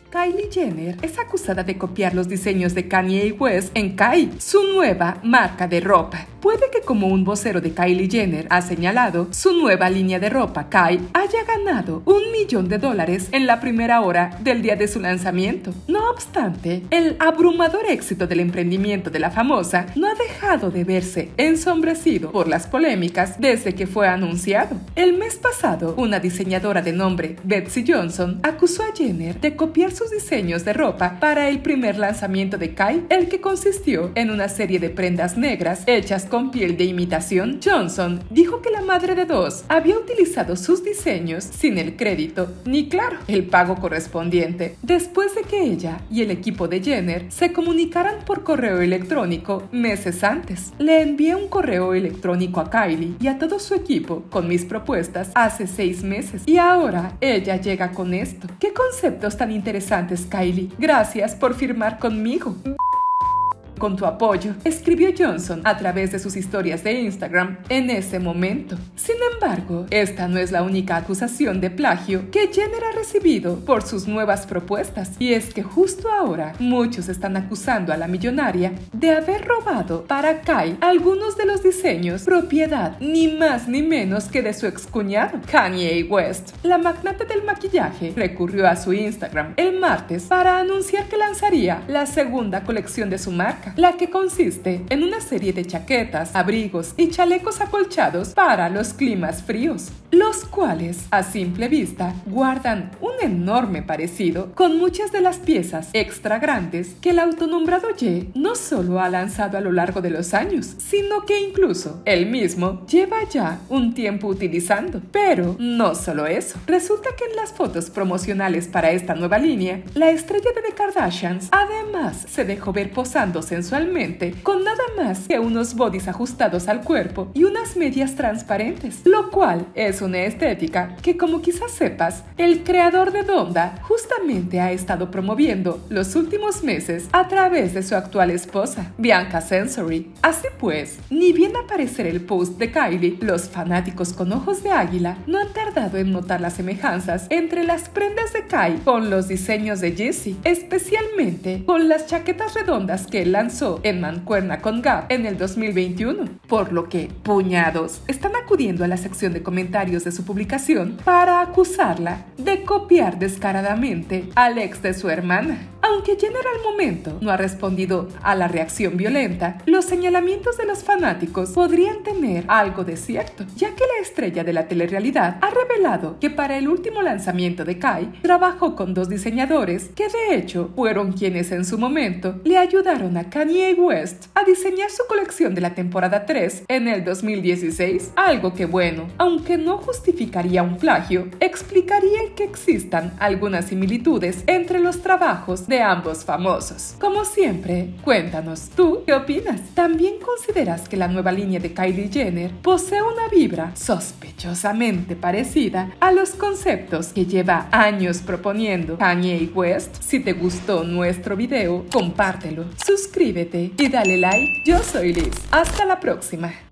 Kylie Jenner es acusada de copiar los diseños de Kanye West en Kai, su nueva marca de ropa. Puede que, como un vocero de Kylie Jenner ha señalado, su nueva línea de ropa Kai haya ganado $1 millón en la primera hora del día de su lanzamiento. No obstante, el abrumador éxito del emprendimiento de la famosa no ha dejado de verse ensombrecido por las polémicas desde que fue anunciado. El mes pasado, una diseñadora de nombre Betsy Johnson acusó a Jenner de copiar sus diseños de ropa para el primer lanzamiento de Kai, el que consistió en una serie de prendas negras hechas con piel de imitación. Johnson dijo que la madre de dos había utilizado sus diseños sin el crédito ni, claro, el pago correspondiente, después de que ella y el equipo de Jenner se comunicaran por correo electrónico meses antes. Le envié un correo electrónico a Kylie y a todo su equipo con mis propuestas hace 6 meses y ahora ella llega con esto. ¿Qué conceptos tan interesantes, Kylie? Gracias por firmar conmigo. Con tu apoyo, escribió Johnson a través de sus historias de Instagram en ese momento. Sin embargo, esta no es la única acusación de plagio que Jenner ha recibido por sus nuevas propuestas, y es que justo ahora muchos están acusando a la millonaria de haber robado para Kai algunos de los diseños, propiedad ni más ni menos que de su excuñado, Kanye West. La magnate del maquillaje recurrió a su Instagram el martes para anunciar que lanzaría la segunda colección de su marca, la que consiste en una serie de chaquetas, abrigos y chalecos acolchados para los climas fríos, los cuales, a simple vista, guardan un enorme parecido con muchas de las piezas extra grandes que el autonombrado Ye no solo ha lanzado a lo largo de los años, sino que incluso él mismo lleva ya un tiempo utilizando. Pero no solo eso, resulta que en las fotos promocionales para esta nueva línea, la estrella de The Kardashians además se dejó ver posando sensualmente con nada más que unos bodys ajustados al cuerpo y unas medias transparentes, lo cual es una estética que, como quizás sepas, el creador de Donda justamente ha estado promoviendo los últimos meses a través de su actual esposa, Bianca Censori. Así pues, ni bien aparecer el post de Kylie, los fanáticos con ojos de águila no han tardado en notar las semejanzas entre las prendas de Kai con los diseños de Yeezy, especialmente con las chaquetas redondas que él lanzó en mancuerna con Gap en el 2021, por lo que puñados están acudiendo a la sección de comentarios de su publicación para acusarla de copiar descaradamente al ex de su hermana. Aunque Jenner al momento no ha respondido a la reacción violenta, los señalamientos de los fanáticos podrían tener algo de cierto, ya que la estrella de la telerrealidad ha revelado que para el último lanzamiento de Kai trabajó con 2 diseñadores que de hecho fueron quienes en su momento le ayudaron a Kanye West a diseñar su colección de la temporada 3 en el 2016, algo que, bueno, aunque no justificaría un plagio, explicaría que existan algunas similitudes entre los trabajos de ambos famosos. Como siempre, cuéntanos, ¿tú qué opinas? ¿También consideras que la nueva línea de Kylie Jenner posee una vibra sospechosamente parecida a los conceptos que lleva años proponiendo Kanye West? Si te gustó nuestro video, compártelo, suscríbete y dale like. Yo soy Liz. Hasta la próxima.